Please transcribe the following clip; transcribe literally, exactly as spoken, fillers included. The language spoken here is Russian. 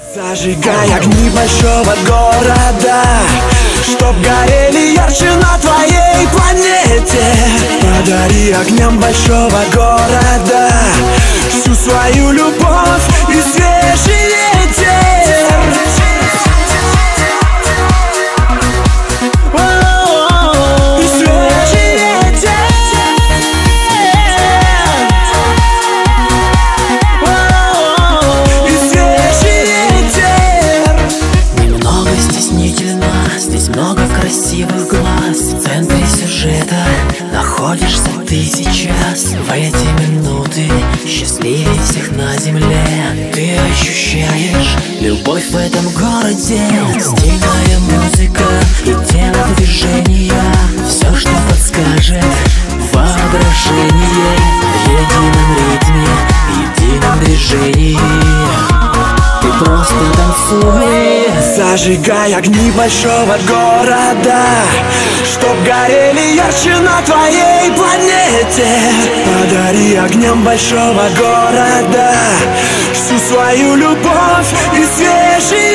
Зажигай огни большого города, чтоб горели ярче на твоей планете. Подари огням большого города всю свою любовь и свежий ветер. И свежий ветер. И свежий ветер. Немного стеснительно, здесь много красивых глаз. В центре сюжета находишься ты сейчас. В эти минуты счастливее всех на земле. Ты ощущаешь любовь в этом городе. Стильная музыка и темп движения, все, что подскажет воображение. В едином ритме, в едином движении ты просто танцуй. Зажигай огни большого города, чтоб горели ярче на твоей планете. Подари огням большого города всю свою любовь и свежий